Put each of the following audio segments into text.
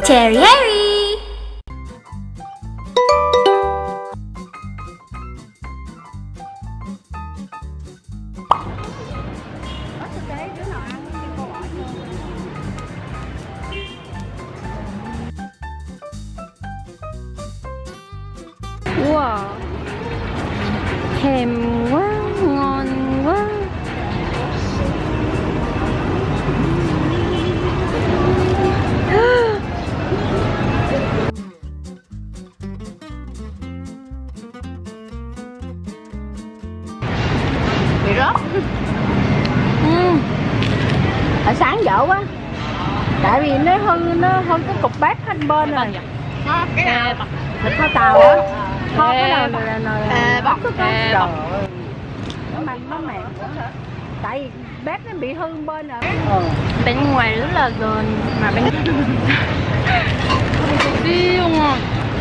Cherry Harry. Wow, thèm quá, ngon quá. Bị rớt. Ở sáng dở quá. Tại vì nó hư cái cục bát hai bên rồi. Cái nào? Thịt kho tàu á. Kho cái nào bóc cái rồi. Nó mềm. Tại vì bát nó bị hư bên rồi. Bên ngoài rất là giòn mà bên siêu ngon.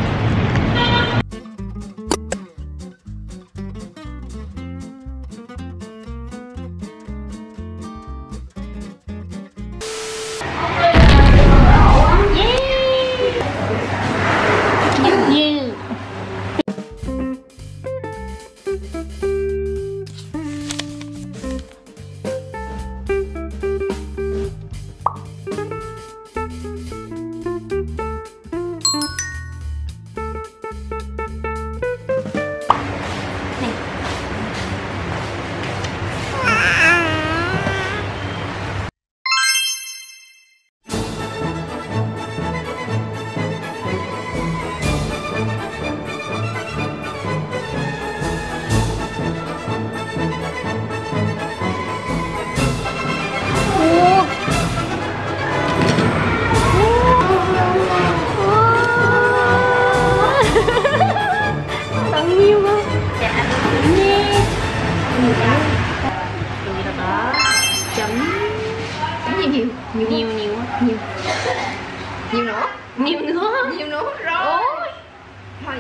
Nhiều nữa rồi. Thôi.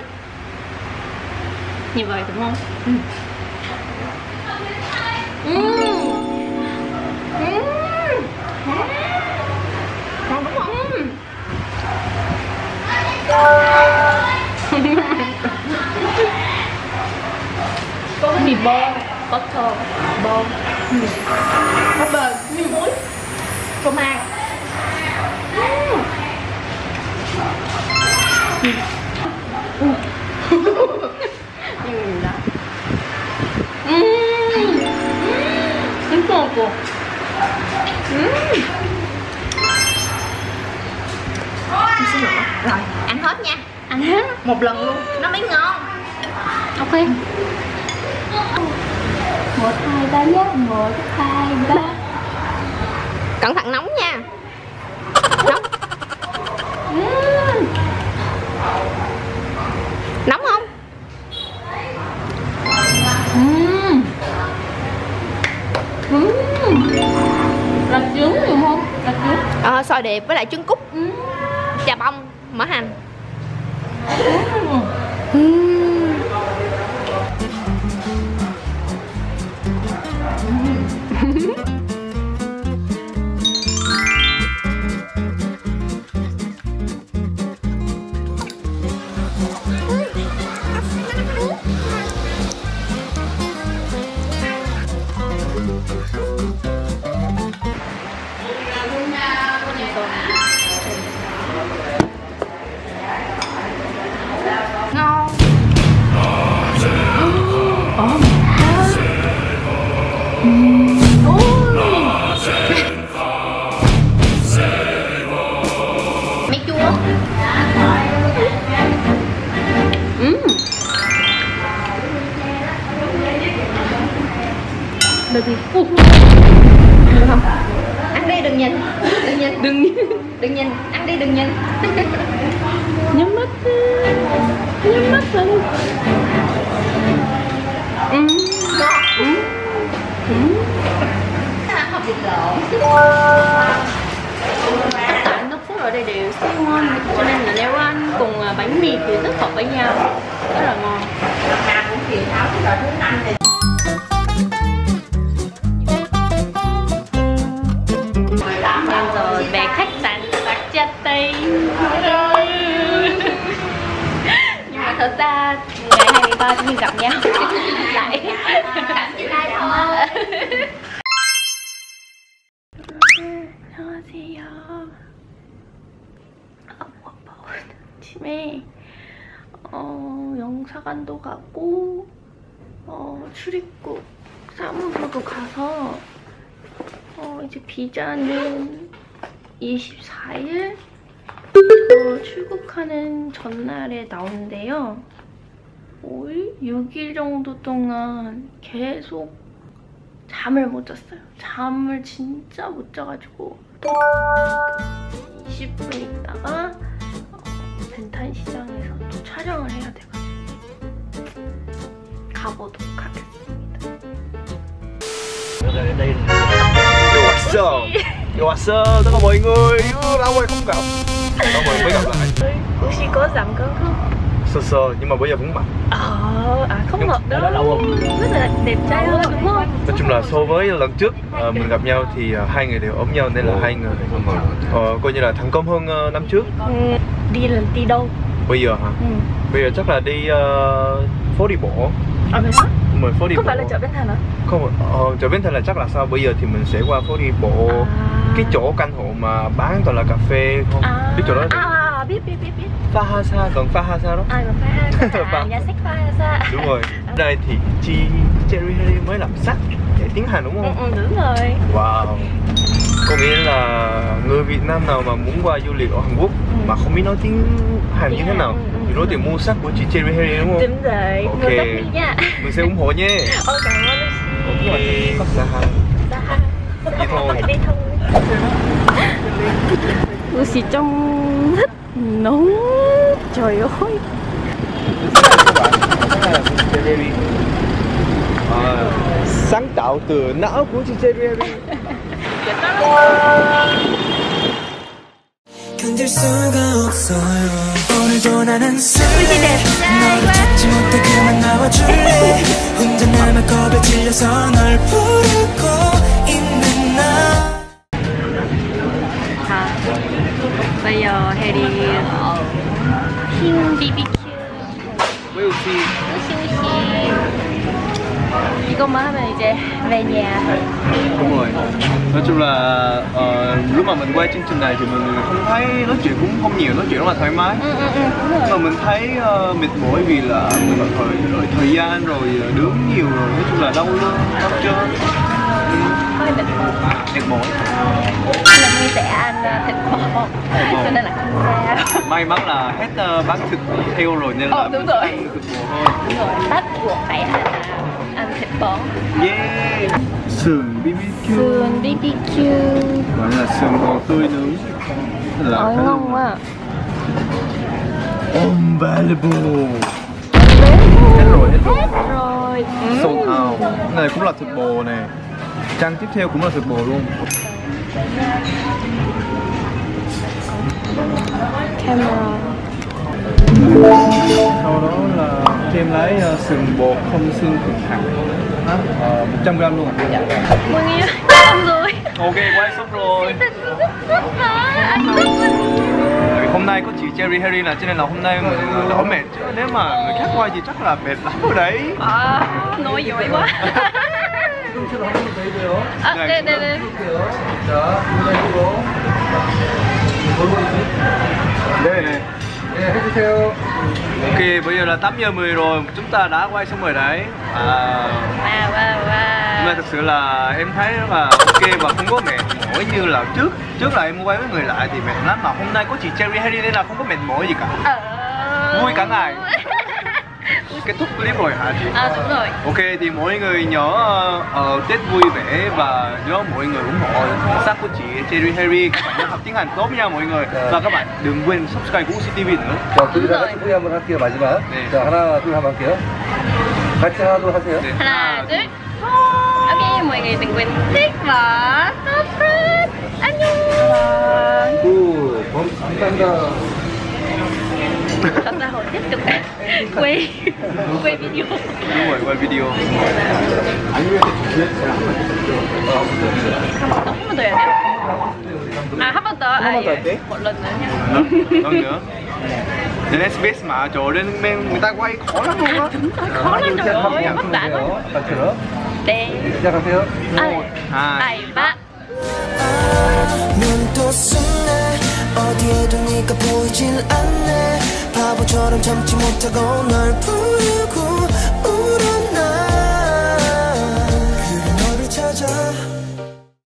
Như vậy đúng không? Ngon đúng không? Có cái mì bò, có thơm, bò, có bơ, miếng muối, phô mai. Rất ngon cô. Xin lỗi. Rồi, ăn hết nha. Ăn hết Một lần luôn, nó mới ngon. ok. 1, 2, 3 nhé. 1, 2, 3. Cẩn thận nóng nha. Nóng. Nóng không? Là trứng đúng không? Là trứng. Xoài điệp với lại trứng cút, chà bông, mỡ hành. Ngon. Mấy chua. Được gì? Được không? Ăn đi đừng nhìn. Đừng nhìn. Đừng nhìn. Ăn đi đừng nhìn. Nhắm mắt đi. Nhắm mắt lên. Không thịt lộn. Tất cả nước sốt ở đây đều siêu ngon, cho nên là nếu ăn cùng bánh mì thì rất hợp với nhau, rất là ngon. Nào cũng truyền tháo cái loại thứ ăn này. Rồi về khách sạn Bạc Cha Tây. ba chúng mình gặp nhau lại Cảm chị đây thôi. 안녕하세요. 아침에 영사관도 가고 출입국 사무소도 가서 이제 비자는 24일 출국하는 전날에 나오는데요. 5일? 6일 정도 동안 계속 잠을 못 잤어요. 잠을 진짜 못 자가지고 또 20분 있다가 벤탄 시장에서 또 촬영을 해야 돼가지고 가보도록 하겠습니다. Yo what's up, tất cả mọi người, lâu rồi không gặp. Lâu rồi mới gặp lại. 혹시 có giảm cân không? Sơ sơ, nhưng mà bây giờ vẫn mập. Không mập đâu. Rất là đẹp trai hơn đúng không? Nói chung là so với lần trước mình gặp nhau thì hai người đều ốm nhau nên là hai người coi như là thành công hơn năm trước. Đi đâu? Bây giờ hả? Bây giờ chắc là đi phố đi bộ. Vậy hả? Mình phố đi không bộ. Phải là chợ Bến Thành hả? Không, chợ Bến Thành là chắc là sao? Bây giờ thì mình sẽ qua phố đi bộ, cái chỗ căn hộ mà bán toàn là cà phê không? Biết chỗ đó biết. Phahasa, còn Phahasa đó. Còn Phahasa, nhà sách Phahasa. Đúng rồi. Đây thì Chi Cherry Harry mới làm sách dạy tiếng Hàn đúng không? Đúng rồi. Wow. Có nghĩa là người Việt Nam nào mà muốn qua du lịch ở Hàn Quốc mà không biết nói tiếng Hàn như thế nào thì đối tượng mua sách của chị Cherry Harry đúng không? Đúng rồi. Ok. Mua sách đi nha. Mình sẽ ủng hộ nhé. Cảm ơn Lucy. Ok. Saha. Đi thôi. Đi thôi. Lucy trông rất nóng. Trời ơi. Sáng tạo từ não của chị Cherry Harry. 견딜 수가 없어요 오늘도 나는 쓸래 너를 찾지 못해 그만 나와줄래 혼자 남아 겁에 질려서 널 부르고 있는 나 Bây giờ Harry King BBQ We'll see. 이거 mà 하면 이제 về nhà. Đúng rồi. Nói chung là lúc mà mình quay chương trình này thì mình không thấy nói chuyện cũng không nhiều, nói chuyện rất là thoải mái. Nhưng mà mình thấy mệt mỏi vì là mình thời gian rồi nướng nhiều rồi, nói chung là đau lưng, đau chân. Hơi mệt mỏi. Mình Huy sẽ ăn thịt bò cho nên là không sao. May mắn là hết bán thịt heo rồi nên là đúng rồi. ăn thịt bò thôi. Đúng rồi, bắt buộc phải ăn thịt bò. Yeah. Sườn BBQ. Sườn BBQ. Gọi là sườn bò tươi nướng. Là khá ngon quá. Unbelievable. Hết rồi. Sold out. Này cũng là thịt bò này. Trang tiếp theo cũng là thịt bò luôn. Camera. Sau đó là thêm lấy sườn bò không xương cực thẳng 100g luôn ạ. Mọi người xong rồi. Ok, quay xong rồi. Anh thích mình. Hôm nay có chị Cherry Harry là cho nên là hôm nay mình đỡ mệt chứ nếu mà người khác quay thì chắc là mệt lắm rồi đấy. Nói giỏi quá. 네. 네, 해주세요. Ok, bây giờ là 8:10 rồi, chúng ta đã quay xong rồi đấy. Nhưng mà thực sự là em thấy rất là ok và không có mệt mỏi như là trước là em quay với người lạ thì mệt lắm, mà hôm nay có chị Cherry Harry nên là không có mệt mỏi gì cả. Vui cả ngày. Kết thúc clip rồi hả chị? Đúng rồi. Ok thì mọi người nhớ Tết vui vẻ và nhớ mọi người ủng hộ sách của chị Cherry Harry. Các bạn học tiếng Hàn tốt nha mọi người. Và các bạn đừng quên subscribe của UCTV nữa. 자, 둘이 다 같이 소개 한번 할게요, 마지막. 네. 자, 하나, 둘 한번 할게요. 같이 하나, 둘 하세요. 네. Ha나, 둘. Ok, mọi người đừng quên thích và subscribe. 안녕. 굿, 감사합니다. Thật ra hồi tiếp tục quay video. Đúng rồi, quay video. 한 번 더 해야 돼요? 한 번 더? 한 번 더 할게. một lần nữa nha. Vâng nữa. Lên SBS mà trời ơi, lên men người ta quay khó lắm luôn á. khó lắm trời ơi, vất vả quá. 아까처럼. 네. 시작하세요. 1, 2, 3. 눈도 숨네 어디에도 네가 보이질 않네 바보처럼 참지 못하고 널 부르고